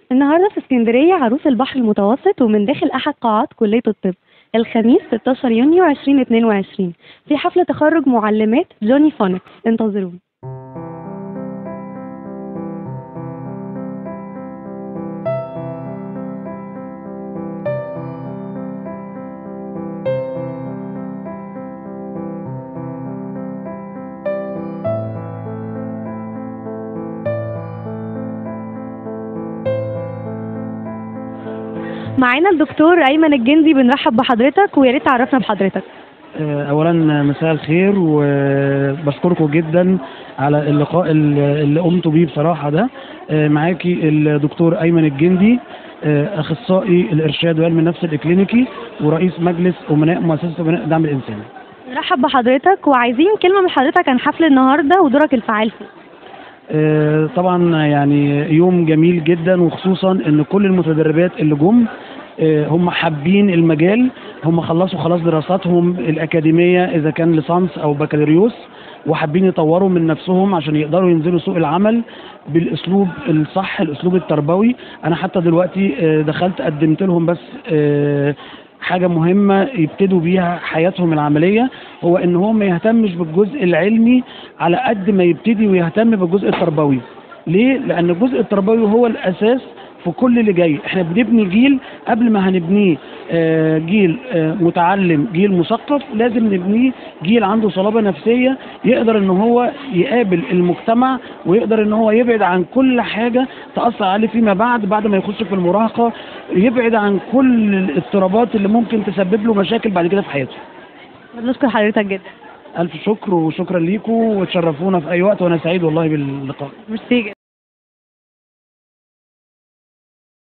النهارده في اسكندرية عروس البحر المتوسط ومن داخل أحد قاعات كلية الطب الخميس 16 يونيو 2022 في حفل تخرج معلمات جوني فونكس. انتظرونا. معانا الدكتور أيمن الجندي، بنرحب بحضرتك ويا ريت تعرفنا بحضرتك. اولا مساء الخير، وبشكركم جدا على اللقاء اللي قمتوا بيه بصراحه ده. معاكي الدكتور ايمن الجندي، اخصائي الارشاد وعلم النفس الاكلينيكي ورئيس مجلس امناء مؤسسه امناء الدعم الانساني. نرحب بحضرتك وعايزين كلمة من حضرتك عن حفل النهارده ودورك الفعال فيه. طبعا يعني يوم جميل جدا، وخصوصا ان كل المتدربات اللي جم هم حابين المجال، هم خلصوا خلاص دراساتهم الأكاديمية إذا كان ليسانس أو بكالوريوس، وحابين يطوروا من نفسهم عشان يقدروا ينزلوا سوق العمل بالأسلوب الصح، الأسلوب التربوي. أنا حتى دلوقتي دخلت قدمت لهم بس حاجة مهمة يبتدوا بيها حياتهم العملية، هو إن هو ما يهتمش بالجزء العلمي على قد ما يبتدي ويهتم بالجزء التربوي. ليه؟ لأن الجزء التربوي هو الأساس في كل اللي جاي. احنا بنبني جيل، قبل ما هنبنيه جيل متعلم، جيل مثقف، لازم نبنيه جيل عنده صلابة نفسية، يقدر ان هو يقابل المجتمع، ويقدر ان هو يبعد عن كل حاجة تأثر عليه فيما بعد ما يخش في المراهقة، يبعد عن كل الاضطرابات اللي ممكن تسبب له مشاكل بعد كده في حياته. بنشكر حضرتك جدا. ألف شكر، وشكرا ليكم، وتشرفونا في أي وقت، وأنا سعيد والله باللقاء. ميرسي.